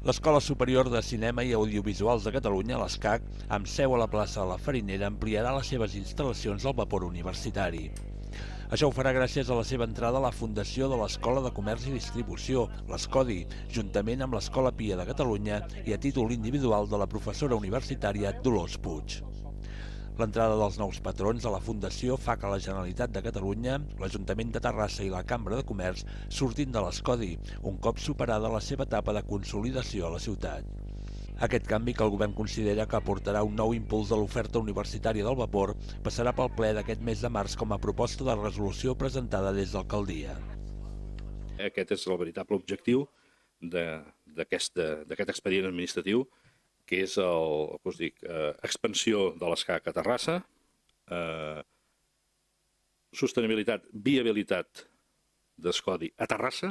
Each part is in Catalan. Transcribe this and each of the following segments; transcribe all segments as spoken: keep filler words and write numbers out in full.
L'Escola Superior de Cinema i Audiovisuals de Catalunya, l'ESCAC, amb seu a la plaça de la Farinera, ampliarà les seves instal·lacions al vapor universitari. Això ho farà gràcies a la seva entrada a la fundació de l'Escola de Comerç i Distribució, l'ESCODI, juntament amb l'Escola Pia de Catalunya i a títol individual de la professora universitària Dolors Puig. L'entrada dels nous patrons a la Fundació fa que la Generalitat de Catalunya, l'Ajuntament de Terrassa i la Cambra de Comerç surtin de l'ESCODI, un cop superada la seva etapa de consolidació a la ciutat. Aquest canvi, que el govern considera que aportarà un nou impuls de l'oferta universitària del vapor, passarà pel ple d'aquest mes de març com a proposta de resolució presentada des d'alcaldia. Aquest és el veritable objectiu d'aquest expedient administratiu, que és el, com us dic, eh, expansió de l'ESCAC a Terrassa, eh, sostenibilitat, viabilitat d'ESCODI a Terrassa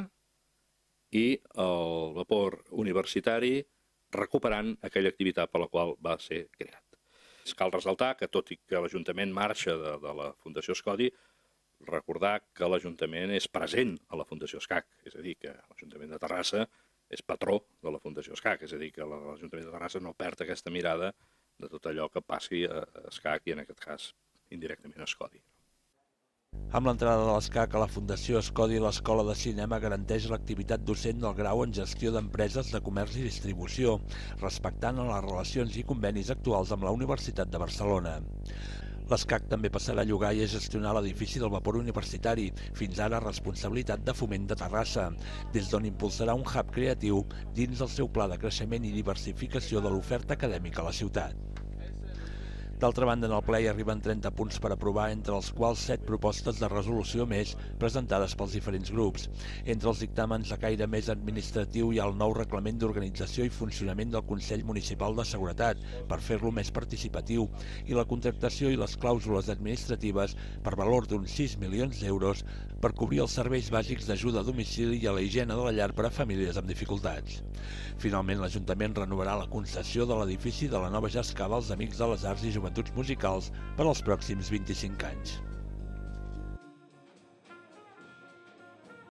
i el vapor universitari recuperant aquella activitat per la qual va ser creat. Cal ressaltar que, tot i que l'Ajuntament marxa de, de la Fundació ESCODI, recordar que l'Ajuntament és present a la Fundació ESCAC, és a dir, que l'Ajuntament de Terrassa és patró de la Fundació ESCAC, és a dir, que l'Ajuntament de Terrassa no perd aquesta mirada de tot allò que passi a ESCAC i, en aquest cas, indirectament a ESCODI. Amb l'entrada de l'ESCAC a la Fundació ESCODI, l'Escola de Cinema garanteix l'activitat docent del grau en gestió d'empreses de comerç i distribució, respectant les relacions i convenis actuals amb la Universitat de Barcelona. L'ESCAC també passarà a llogar i a gestionar l'edifici del vapor universitari, fins ara responsabilitat de Foment de Terrassa, des d'on impulsarà un hub creatiu dins del seu pla de creixement i diversificació de l'oferta acadèmica a la ciutat. D'altra banda, en el ple hi arriben trenta punts per aprovar, entre els quals set propostes de resolució més presentades pels diferents grups. Entre els dictàmens de caire més administratiu hi ha el nou reglament d'organització i funcionament del Consell Municipal de Seguretat per fer-lo més participatiu i la contractació i les clàusules administratives per valor d'uns sis milions d'euros per cobrir els serveis bàsics d'ajuda a domicili i a la higiene de la llar per a famílies amb dificultats. Finalment, l'Ajuntament renovarà la concessió de l'edifici de la nova Jascava als Amics de les Arts i Joventuts Musicals per als pròxims vint-i-cinc anys.